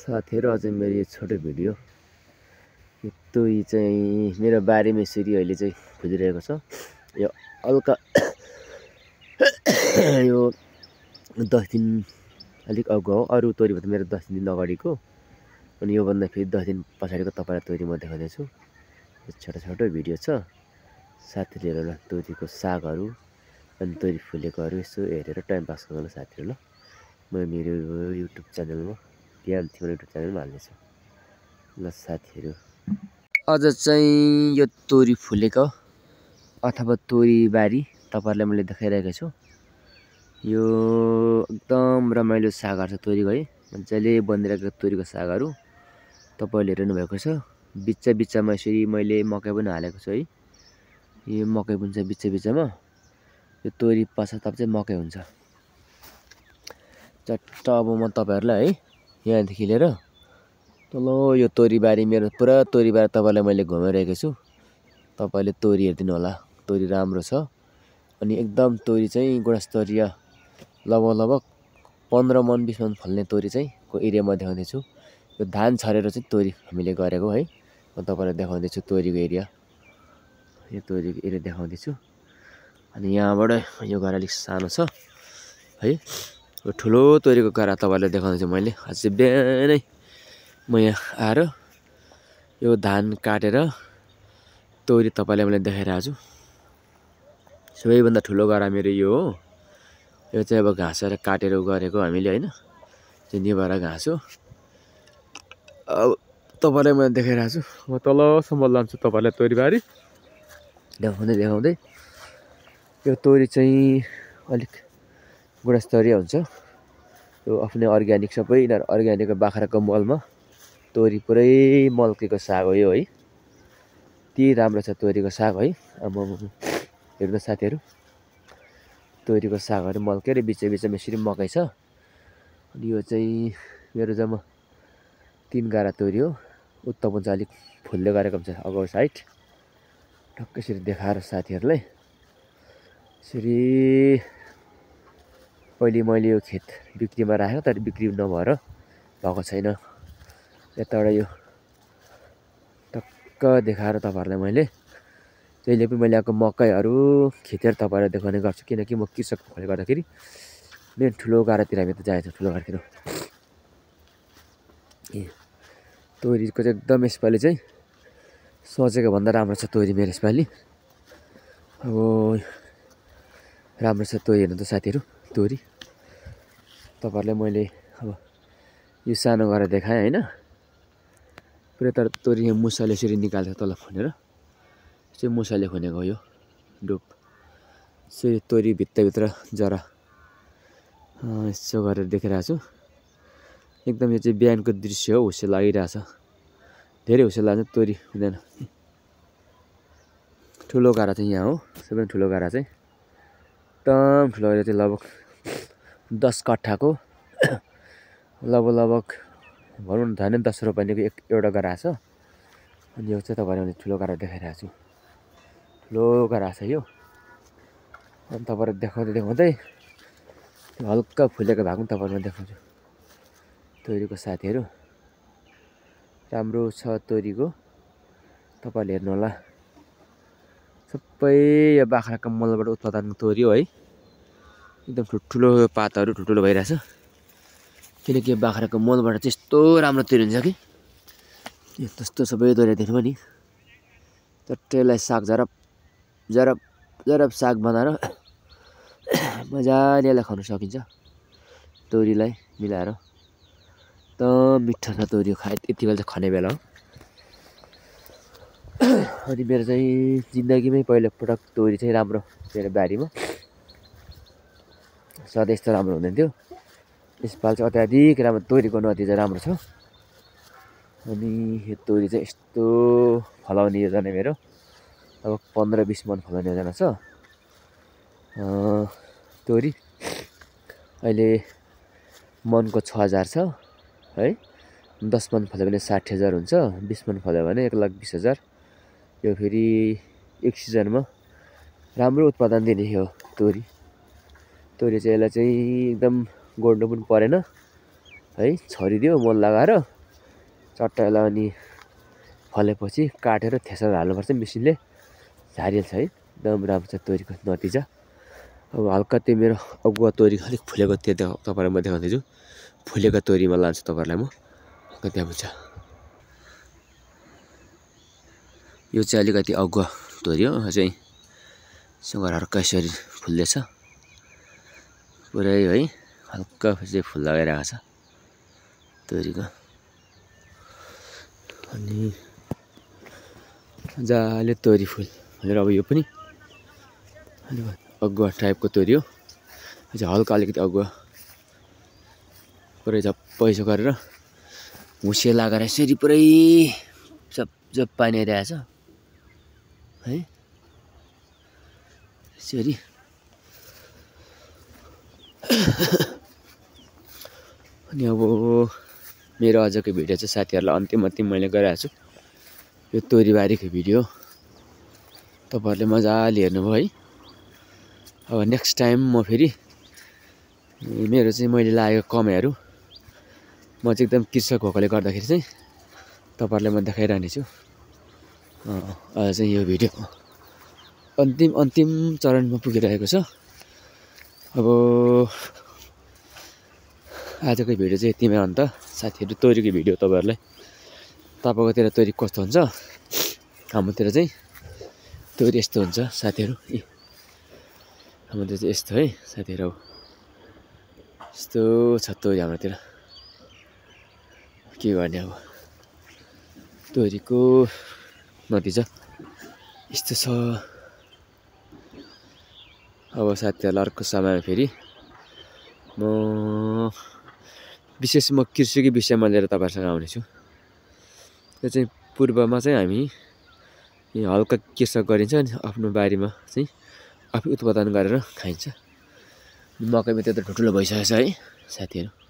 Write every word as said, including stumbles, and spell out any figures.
साथीहरु अझै मेरो यो छोटो भिडियो यो तोरी चाहिँ मेरो बारीमा यसरी अहिले चाहिँ फुलिरहेको छ। यो हल्का यो दस दिन अलिक अगाउ हो, अरु तोरीभन्दा मेरो दस दिन अगाडिको अनि यो भन्दा फेरि दस दिन पछाडिको तपाईलाई तोरी म देखाउँदै छु। यो छोटो छोटो भिडियो छ, साथीहरुले हेर्नु तोरीको सागहरु अनि तोरी फुलेकोहरु यसो हेरेर टाइम पास गर्नु साथीहरु। ल म मेरो युट्युब च्यानलमा ज्ञान थियो युट्युब च्यानलमा हाल्नेछु ल साथीहरु। अझ चाहिँ यो तोरी फुलेको अथवा तोरी बारी तपाईहरुलाई मैले देखाइरहेको छु। यो एकदम रमाइलो सागहरु छ तोरीको है, मजाले बनिरहेको तोरीको सागहरु तपाईले हेर्नु भएको छ। बिच्चा बिच्चामा यसरी मैले मकै पनि हालेको छु है। यो मकै पनि छ बिच्चा बिच्चामा, यो तोरी पश्चाताप चाहिँ मकै हुन्छ। चट्ट अब म तपाईहरुलाई है यहाँदेखि लिएर तल यो तोरी बारी मेरो पुरा तोरी बारी तपाईलाई मैले घुमाइरहेको छु। तपाईले तोरी हेर्दिनु होला, तोरी राम्रो छ अनि एकदम तोरी चाहिँ गुणस्तरीय लगभग लगभग पन्ध्र मन बीस मन फल्ने तोरी चाहिँ को एरिया म देखाउँदै छु। यो धान छरेर चाहिँ तोरी हामीले गरेको है, म तपाईलाई देखाउँदै छु तोरीको एरिया। यो तोरीको एरिया देखाउँदै छु अनि यहाँबाट यो घर अलिक सानो छ है। यो ठुलो तोरीको गरा तपाईलाई देखाउँदै छु मैले। आज बिहानै म यहाँ आएर यो धान काटेर तोरी तपाईलाई मैले देखाइरहेको छु। सबैभन्दा ठुलो गरा मेरो यो हो। यो चाहिँ अब घाँसहरु काटेर गरेको हामीले हैन, चाहिँ निभाएर घाँस हो। अब तपाईलाई मैले देखाइरहेको छु। म तलसम्म लान्छु तपाईलाई तोरी बारी देखाउँदै देखाउँदै। यो तोरी चाहिँ अलिक गुणस्तरीय हुन्छ। यो आफ्नै अर्ग्यानिक सबै यिनीहरु अर्ग्यानिक बाख्राको मलमा तोरी पुरै मल्केको साग हो यो है। ती राम्रो छ तोरीको साग है। अब हेर्नु साथीहरु तोरीको सागहरु मल्केर बिच बिचमा यसरी मकै छ अनि यो चाहिँ मेरो जम्मा तीन गारा तोरी हो। उत्तापन चाहिँ अलिक फुल्दै गरेको हुन्छ अगाउ साइड टक्कै यसरी देखाएर साथीहरुलाई। यसरी पहिले मैले यो खेत बिक्रीमा राखेको तर बिक्री नभएर भएको छैन। यताबाट यो टक्क देखाएर तपाईहरुलाई मैले जहिले पनि मैले आएको मकैहरु खेतहरु तपाईहरुलाई देखाउने गर्छु, किनकि म कृषक भएकोले गर्दाखेरि मेन ठुलो गारातिर हामी त जान्छ ठुलो गारातिर। ए तोरीको चाहिँ एकदम यसपालि चाहिँ सोचेको भन्दा राम्रो छ तोरी मेरो यसपालि। अब राम्रो छ तोरी हेर्नु त साथीहरु तोरी तपाईहरुलाई मैले अब यो सानो गरेर देखाएँ हैन। पुरै तर तोरी यहाँ मुसाले यसरी निकाल्छ तल खनेर, चाहिँ मुसाले खनेको हो यो डुप। यसरी तोरी भित्रभित्र जरा यसो गरेर देखिरहेको छु। एकदम यो चाहिँ बिहानको दृश्य हो, हुस्से लागिरहेछ, धेरै हुस्से लाग्छ तोरी हुँदैन। ठुलो गारा चाहिँ यहाँ हो, सबैभन्दा ठुलो गारा चाहिँ एकदम ठुलो गारा चाहिँ लगभग दस कट्ठाको लगभग लगभग भनौँ न झन्डै दस रोपनीको एक एउटा गारा छ। अनि यो चाहिँ तपाईहरुलाई ठुलो गारा देखाइरहेको छु। ठुलो गारा छ यो अनि तपाईहरुलाई देखाउँदै देखाउँदै हल्का फुलेको भएको पनि तपाईहरुलाई देखाउँछु। तोरीको साथीहरु राम्रो छ तोरीको, तपाईहरुले हेर्नु होला। सबै यो बाख्राको मलबाट उत्पादन तोरी हो है। एकदम ठुल्ठुलो पातहरु ठुल्ठुलो भइरहेछ, किनकि बाख्राको मलबाट चाहिँ यस्तो राम्रो तोरी हुन्छ कि त्यस्तो सबै तोरी देख्नु नि चट्टैलाई साग जरप जरप जरप साग बनाएर मजाले यसलाई खान सकिन्छ तोरीलाई मिलाएर। एकदम मिठो छ तोरी खाए यति बेला चाहिँ खाने बेला हो। अनि मेरो चाहिँ जिन्दगीमै पहिलो पटक तोरी चाहिँ राम्रो मेरो बारीमा, सधैँ यस्तो राम्रो हुँदैन थियो। यसपालि चाहिँ अत्याधिक राम्रो तोरीको नतिजा राम्रो छ। अनि यो तोरी चाहिँ यस्तो फलाउने योजना मेरो अब पन्ध्र बीस मन फलाउने योजना छ। तोरी अहिले मनको छ हजार छ है। दस मन फल्यो भने साठी हजार हुन्छ, बीस मन फल्यो भने एक लाख बीस हजार। यो फेरि एक सिजनमा राम्रो उत्पादन दिने हो तोरी। तोरी चाहिँ यसलाई चाहिँ एकदम गोड्नु पनि परेन है, छरिदियो मल लगाएर चट्टाइला अनि फलेपछि काटेर थ्रेसर हाल्नुपर्छ मिसिनले झारिहाल्छ है एकदम राम्रो छ तोरीको नतिजा अब हल्का त्यो मेरो अगुवा तोरी अलिक फुलेको त्यो तपाईँलाई म देखाउँदैछु फुलेको तोरीमा लान्छु तपाईँहरूलाई म त्यहाँ हुन्छ यो चाहिँ अलिकति अगुवा तोरी हो चाहिँ सँगरहरू कसरी फुल्दैछ पुरै है हल्का चाहिँ फुल लगाइरहेको छ तोरीको अनि मजाले तोरी फुल भनेर अब यो पनि अलिक अगुवा टाइपको तोरी हो चाहिँ हल्का अलिकति अगुवा पुरै झप्पैसो गरेर हुसे लगाएर यसरी पुरै जप जप पानी आइरहेछ है यसरी अनि अब मेरो आजको भिडियो चाहिँ साथीहरूलाई अन्तिम अन्तिम मैले गरिरहेको छु यो तोरीबारीको भिडियो तपाईँहरूले मजाले हेर्नुभयो है अब नेक्स्ट टाइम म फेरि मेरो चाहिँ मैले लागेको कमाइहरू म चाहिँ एकदम कृषक भएकोले गर्दाखेरि चाहिँ तपाईँहरूलाई म देखाइरहने छु आज चाहिँ यो भिडियो अन्तिम अन्तिम चरणमा पुगिरहेको छ अब आजको भिडियो चाहिँ यतिमै अन्त साथीहरू तोरीको भिडियो तपाईँहरूलाई तपाईँकोतिर तोरी कस्तो हुन्छ हाम्रोतिर चाहिँ तोरी यस्तो हुन्छ साथीहरू ए हाम्रोतिर चाहिँ यस्तो है साथीहरू यस्तो छ तोरी हाम्रोतिर के गर्ने अब तोरीको नतिजा यस्तो छ अब साथीहरूलाई अर्को समयमा फेरि म विशेष म कृषिकै विषयमा लिएर तपाईँहरूसँग आउनेछु यो चाहिँ पूर्वमा चाहिँ हामी हल्का कृषक गरिन्छ अनि आफ्नो बारीमा चाहिँ आफै उत्पादन गरेर खाइन्छ मकैमा त्यो त ठुल्ठुलो भइसकेको छ है साथीहरू